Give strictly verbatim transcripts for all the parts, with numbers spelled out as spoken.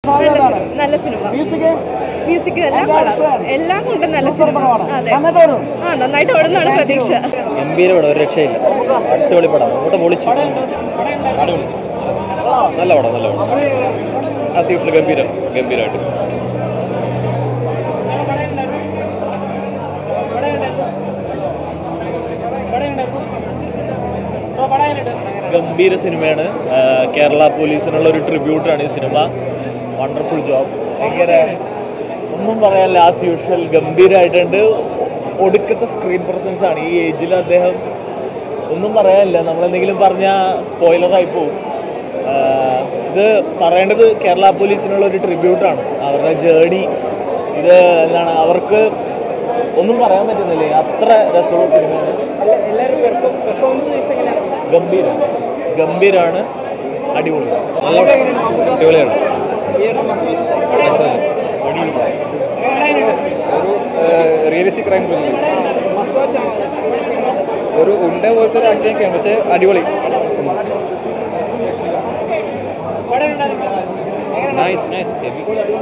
നല്ല cinema. Music എല്ലാം കൊണ്ടും നല്ല സിനിമ. അതെ, ആ നന്നായിട്ട് ഓടുന്നതാണ് പ്രതീക്ഷ. ഗംഭീര പടം, ഒരു രക്ഷയില്ല. അടിപൊളി പടം, അങ്ങോട്ട് പൊളിച്ചു. നല്ല പടം, നല്ല പടം. ആസ് യൂഷ്വൽ ഗംഭീരം, ഗംഭീരമായിട്ട്. ഗംഭീര സിനിമയാണ്. കേരള പോലീസിനുള്ള ഒരു ട്രിബ്യൂട്ടാണ് ഈ സിനിമ. Wonderful job. ഭയങ്കര ഒന്നും പറയാനില്ല, ആസ് യൂഷ്വൽ ഗംഭീരമായിട്ടുണ്ട്. ഒടുക്കത്തെ സ്ക്രീൻ പ്രസൻസ് ആണ്. ഈ ഏജിൽ അദ്ദേഹം ഒന്നും പറയാനില്ല. നമ്മളെന്തെങ്കിലും പറഞ്ഞാൽ സ്പോയിലറായി പോവും. ഇത് പറയേണ്ടത് കേരള പോലീസിനുള്ള ഒരു ട്രിബ്യൂട്ടാണ്, അവരുടെ ജേർണി. ഇത് എന്താണ്, അവർക്ക് ഒന്നും പറയാൻ പറ്റുന്നില്ല, അത്ര രസമുള്ള സിനിമയാണ്. ഗംഭീര ഗംഭീരാണ്, അടിപൊളിയാണ്, അടിപൊളിയാണ്. ഒരു റിയലിസ്റ്റിക് ക്രൈം ത്രില്ലർ, ഒരു ഉണ്ട പോലത്തെ ഒരു ആക്ടിങ്ങൊക്കെയാണ്, പക്ഷേ അടിപൊളി. Nice nice heavy.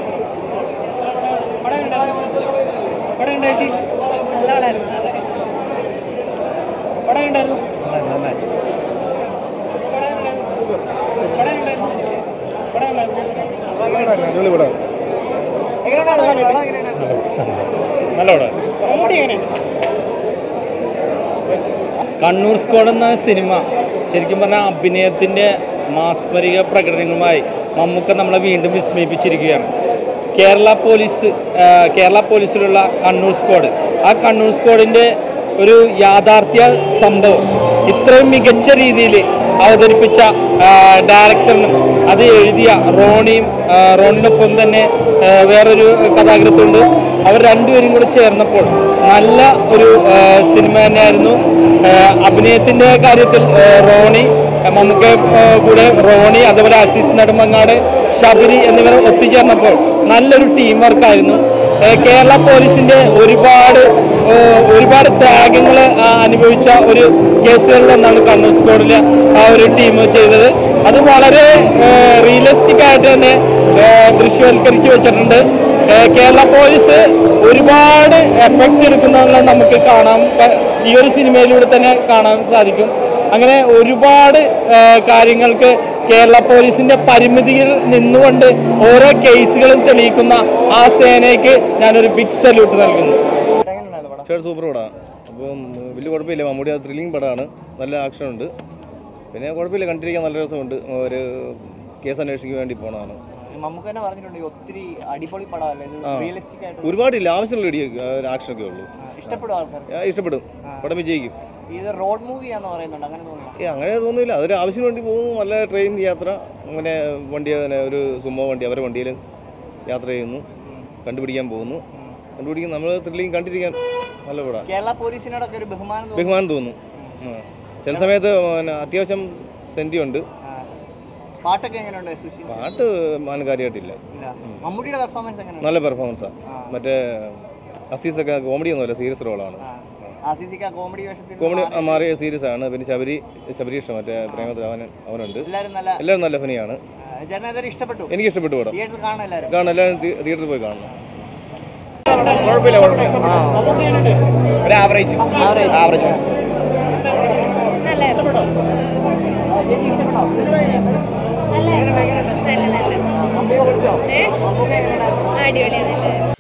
Kannur squad എന്ന സിനിമ ശരിക്കും പറഞ്ഞാൽ അഭിനയത്തിൻ്റെ മാസ്മരിക പ്രകടനങ്ങളുമായി മമ്മൂക്ക നമ്മളെ വീണ്ടും വിസ്മയിപ്പിച്ചിരിക്കുകയാണ്. കേരള പോലീസ് കേരള പോലീസിലുള്ള കണ്ണൂർ സ്ക്വാഡ്, ആ കണ്ണൂർ സ്ക്വാഡിൻ്റെ ഒരു യാഥാർത്ഥ്യ സംഭവം ഇത്രയും മികച്ച രീതിയിൽ അവതരിപ്പിച്ച ഡയറക്ടറിനും അത് എഴുതിയ റോണിയും റോണിനൊപ്പം തന്നെ വേറൊരു കഥാകൃത്തുണ്ട്. അവർ രണ്ടുപേരും കൂടെ ചേർന്നപ്പോൾ നല്ല ഒരു സിനിമ തന്നെയായിരുന്നു. അഭിനയത്തിൻ്റെ കാര്യത്തിൽ റോണി, മമ്മൂക്ക കൂടെ റോണി, അതുപോലെ അസീസ് നെടുമങ്ങാട്, ശബരി എന്നിവർ ഒത്തുചേർന്നപ്പോൾ നല്ലൊരു ടീം വർക്കായിരുന്നു. കേരള പോലീസിൻ്റെ ഒരുപാട് ഒരുപാട് ത്യാഗങ്ങൾ അനുഭവിച്ച ഒരു കേസുകളിലൊന്നാണ് കണ്ണൂർ സ്ക്വാഡിലെ ആ ഒരു ടീം ചെയ്തത്. അത് വളരെ റിയലിസ്റ്റിക് ആയിട്ട് തന്നെ ദൃശ്യവൽക്കരിച്ച് വെച്ചിട്ടുണ്ട്. കേരള പോലീസ് ഒരുപാട് എഫക്റ്റ് എടുക്കുന്നതെന്ന് നമുക്ക് കാണാം, ഈ ഒരു സിനിമയിലൂടെ തന്നെ കാണാൻ സാധിക്കും. അങ്ങനെ ഒരുപാട് കാര്യങ്ങൾക്ക് കേരള പോലീസിൻ്റെ പരിമിതിയിൽ നിന്നുകൊണ്ട് ഓരോ കേസുകളും തെളിയിക്കുന്ന ആ സേനയ്ക്ക് ഞാനൊരു ബിഗ് സല്യൂട്ട് നൽകുന്നു. സൂപ്പർ പടമാണ്. അപ്പം വലിയ കുഴപ്പമില്ല. മമ്മൂടി അത് ത്രില്ലിംഗ് പടമാണ്, നല്ല ആക്ഷൻ ഉണ്ട്. പിന്നെ കുഴപ്പമില്ല, കണ്ടിരിക്കാൻ നല്ല രസമുണ്ട്. ഒരു കേസ് അന്വേഷിക്കാൻ വേണ്ടി പോണതാണ്. ഒത്തിരി അടിപൊളി പടമല്ലേ, ഒരുപാടില്ല, ആവശ്യമുള്ള ഇടി ആക്ഷനൊക്കെ ഉള്ളൂ. ഇഷ്ടപ്പെടും, പടം വിജയിക്കും. റോഡ് മൂവിയാണെന്ന് പറയുന്നുണ്ട്, അങ്ങനെ തോന്നുന്നു? ഏ അങ്ങനെ തോന്നുന്നില്ല, അതൊരു ആവശ്യത്തിന് വേണ്ടി പോകുന്നു. നല്ല ട്രെയിൻ യാത്ര, അങ്ങനെ വണ്ടി, ഒരു സുമോ വണ്ടി, അവരുടെ വണ്ടിയിൽ യാത്ര ചെയ്യുന്നു, കണ്ടുപിടിക്കാൻ പോകുന്നു. കണ്ടുപിടിക്കും, നമ്മൾ ത്രില്ലിംഗ് കണ്ടിരിക്കാൻ നല്ല പടം. കേരള പോലീസിനോടൊക്കെ ഒരു ബഹുമാനം ബഹുമാനം തോന്നുന്നു. ചില സമയത്ത് അത്യാവശ്യം സെന്റി ഉണ്ട്. പാട്ടൊക്കെ എങ്ങനെയുണ്ട്? പാട്ട് മാനകാരിയായിട്ടില്ല. മമ്മൂട്ടിയുടെ പെർഫോമൻസ് എങ്ങനെയാണ്? നല്ല പെർഫോമൻസാണ്. മറ്റേ അസീസൊക്കെ കോമഡി ഒന്നുമല്ല, സീരിയസ് റോളാണ്. കോമഡി കോമഡി മാറിയ സീരിയസ് ആണ്. പിന്നെ ശബരി ശബരി ഇഷ്ടം, മറ്റേ പ്രേമത്തിൽ അവൻ അവനുണ്ട്. എല്ലാവരും നല്ല ഫനിയാണ്. എനിക്ക് ഇഷ്ടപ്പെട്ടു പടം. കാണാം, എല്ലാവരും തിയേറ്ററിൽ പോയി കാണണം. കുഴപ്പമില്ല, കുഴപ്പമില്ല. ഒരു ആവറേജ് ആവറേജ് അടിപൊളിയാണ്.